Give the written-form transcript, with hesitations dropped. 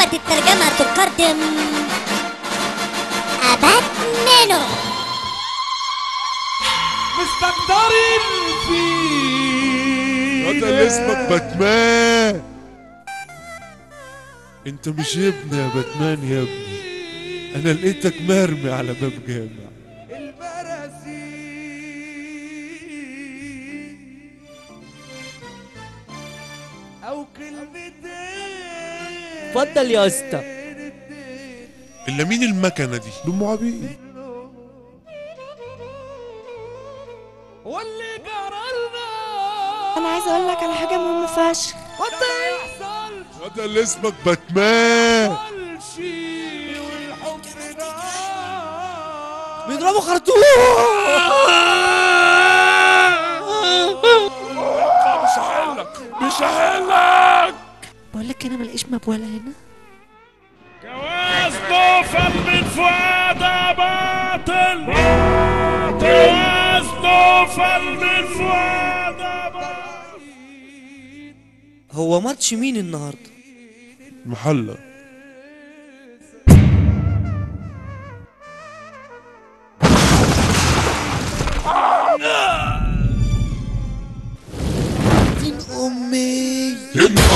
شركة الترجمة تقدم باتمان. مستكترين فيه انت اللي اسمك باتمان. انت مش ابني يا باتمان يا ابني، انا لقيتك مرمي على باب جامع. او كلمتين. اتفضل يا اسطى. الا مين المكنه دي؟ دول معابين. واللي جرالنا انا عايزه اقول لك على حاجه مهمه فشخ. وانت يحصل انت اللي اسمك باتمان. والحب نار. بيضربوا خرطوم. مش هحلك. بقول لك انا ملاقيش مبوله هنا. جواز نوفل من فؤاد باطل. جواز نوفل من فؤاد باطل. هو ماتش مين النهارده؟ محلة. دين امي.